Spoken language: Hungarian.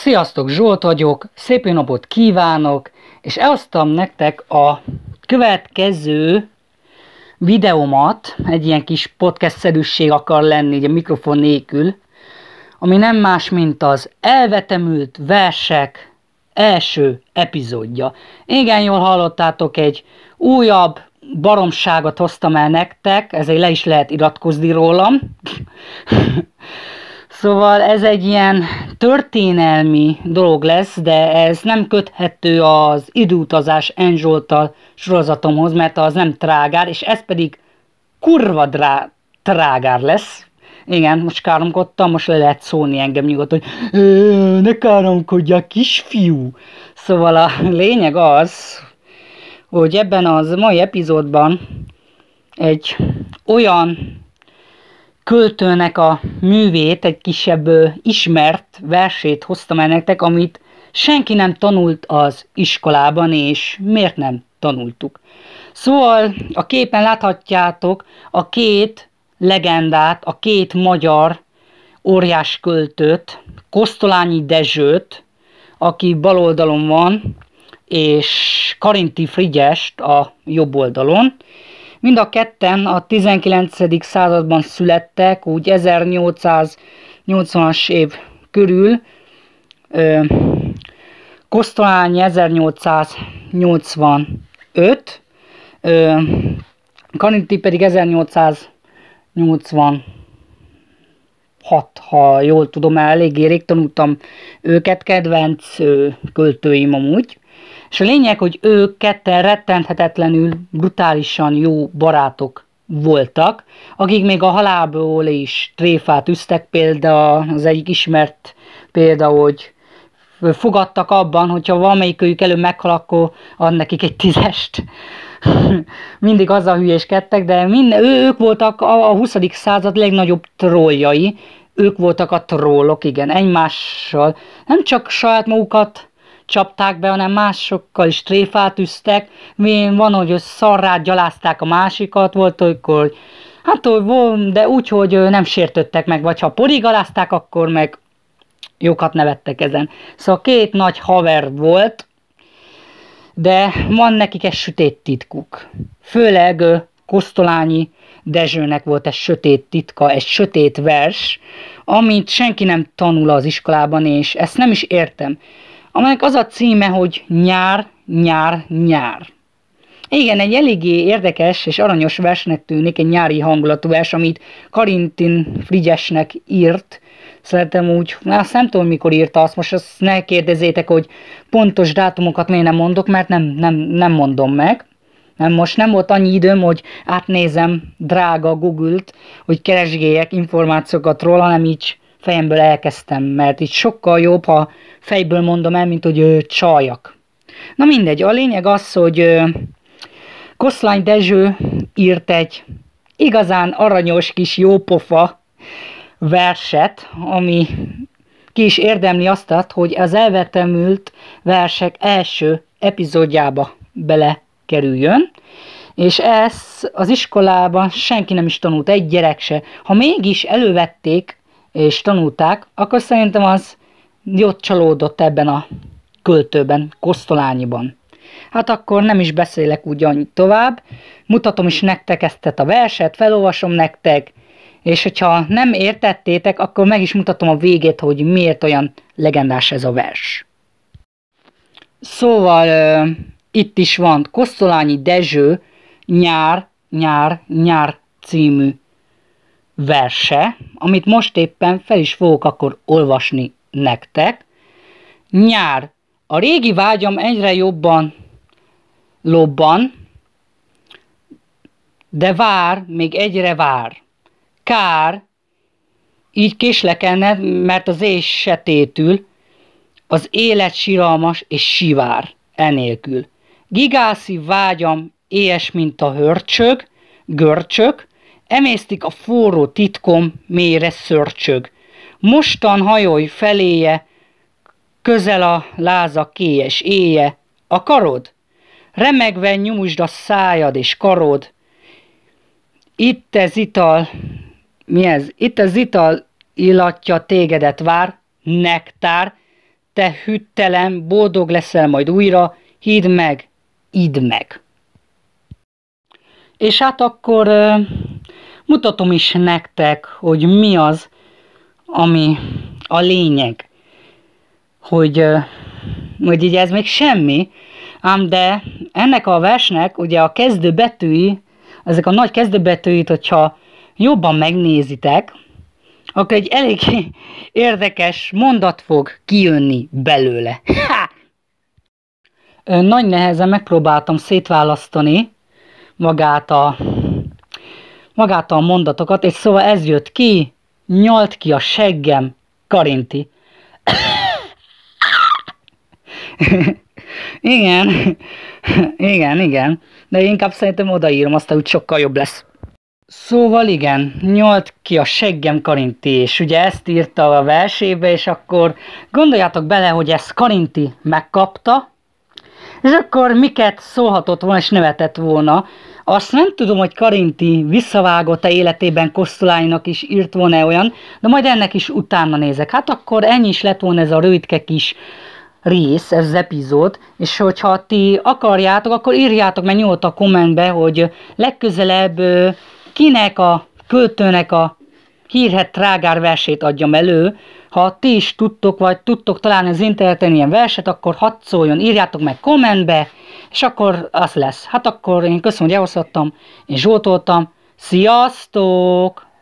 Sziasztok, Zsolt vagyok, szép jó napot kívánok, és elhoztam nektek a következő videómat, egy ilyen kis podcast-szerűség akar lenni, így a mikrofon nélkül, ami nem más, mint az elvetemült versek első epizódja. Igen, jól hallottátok, egy újabb baromságot hoztam el nektek, ezért le is lehet iratkozni rólam. Szóval ez egy ilyen történelmi dolog lesz, de ez nem köthető az Időutazás N. Zsolttal sorozatomhoz, mert az nem trágár, és ez pedig kurva trágár lesz. Igen, most káromkodtam, most le lehet szólni engem nyugodtan, hogy ne káromkodjak, kisfiú. Szóval a lényeg az, hogy ebben az mai epizódban egy olyan költőnek a művét, egy kisebb ismert versét hoztam el nektek, amit senki nem tanult az iskolában, és miért nem tanultuk. Szóval a képen láthatjátok a két legendát, a két magyar óriás költőt, Kosztolányi Dezsőt, aki bal oldalon van, és Karinthy Frigyest a jobb oldalon. Mind a ketten a 19. században születtek, úgy 1880-as év körül, Kosztolányi 1885, Karinthy pedig 1886, ha jól tudom, eléggé rég tanultam őket, kedvenc költőim amúgy. És a lényeg, hogy ők ketten rettenthetetlenül, brutálisan jó barátok voltak, akik még a halálból is tréfát üztek, például az egyik ismert példa, hogy fogadtak abban, hogyha valamelyikőjük előbb meghal, akkor ad nekik egy 10-est. Mindig azzal hülyéskedtek, de ők voltak a 20. század legnagyobb trolljai, ők voltak a trollok, igen, egymással. Nem csak saját magukat csapták be, hanem másokkal is tréfát üztek. Van, hogy szarrát gyalázták a másikat, volt olykor, de úgy, hogy nem sértöttek meg, vagy ha porigalázták, akkor meg jókat nevettek ezen. Szóval két nagy haver volt, de van nekik egy sötét titkuk. Főleg Kosztolányi Dezsőnek volt egy sötét titka, egy sötét vers, amit senki nem tanul az iskolában, és ezt nem is értem. Amelyek az a címe, hogy Nyár, nyár, nyár. Igen, egy eléggé érdekes és aranyos versnek tűnik, egy nyári hangulatú vers, amit Karinthy Frigyesnek írt. Szerintem úgy, azt nem tudom, mikor írta azt, most azt ne kérdezzétek, hogy pontos dátumokat miért nem mondok, mert nem mondom meg. Most nem volt annyi időm, hogy átnézem drága Google-t, hogy keresgéljek információkat róla, hanem így fejemből elkezdtem, mert így sokkal jobb, ha fejből mondom el, mint hogy csaljak. Na mindegy, a lényeg az, hogy Kosztolányi Dezső írt egy igazán aranyos kis jópofa verset, ami ki is érdemli azt, hogy az elvetemült versek első epizódjába belekerüljön, és ezt az iskolában senki nem is tanult, egy gyerek se. Ha mégis elővették és tanulták, akkor szerintem az jót csalódott ebben a költőben, Kosztolányiban. Hát akkor nem is beszélek úgy annyit tovább, mutatom is nektek ezt a verset, felolvasom nektek, és hogyha nem értettétek, akkor meg is mutatom a végét, hogy miért olyan legendás ez a vers. Szóval itt is van Kosztolányi Dezső Nyár, nyár, nyár című verse, amit most éppen fel is fogok akkor olvasni nektek. Nyár. A régi vágyam egyre jobban lobban, de vár, még egyre vár. Kár, így késlekedne, mert az éj se tétül, az élet siralmas és sivár enélkül. Gigászi vágyam éhes, mint a hörcsög, görcsög, emésztik a forró titkom, mélyre szörcsög. Mostan hajolj feléje, közel a láza kélyes éje. Akarod? Remegve nyújtsd a szájad és karod. Itt az ital, mi ez? Itt az ital illatja tégedet vár, nektár, te hüttelen, boldog leszel majd újra, hidd meg, idd meg. És hát akkor mutatom is nektek, hogy mi az, ami a lényeg. Hogy így ez még semmi, ám de ennek a versnek ugye a kezdőbetűi, ezek a nagy kezdőbetűit, hogyha jobban megnézitek, akkor egy elég érdekes mondat fog kijönni belőle. Nagy nehezen megpróbáltam szétválasztani magát a mondatokat, és szóval ez jött ki, nyalt ki a seggem, Karinti. Igen, igen, de inkább szerintem odaírom, aztán úgy sokkal jobb lesz. Szóval igen, nyalt ki a seggem, Karinti, és ugye ezt írta a versébe, és akkor gondoljátok bele, hogy ezt Karinti megkapta, és akkor miket szólhatott volna, és nevetett volna. Azt nem tudom, hogy Karinti visszavágott-e életében Kosztolánynak is írt volna olyan, de majd ennek is utána nézek. Hát akkor ennyi is lett volna ez a rövidke kis rész, ez az epizód, és hogyha ti akarjátok, akkor írjátok meg nyugodtan a kommentbe, hogy legközelebb kinek a költőnek a hírhedt trágár versét adjam elő. Ha ti is tudtok, vagy tudtok találni az interneten ilyen verset, akkor hadd szóljon, írjátok meg kommentbe, és akkor az lesz. Hát akkor én köszönöm, hogy elhozhattam, én Zsolt voltam. Sziasztok!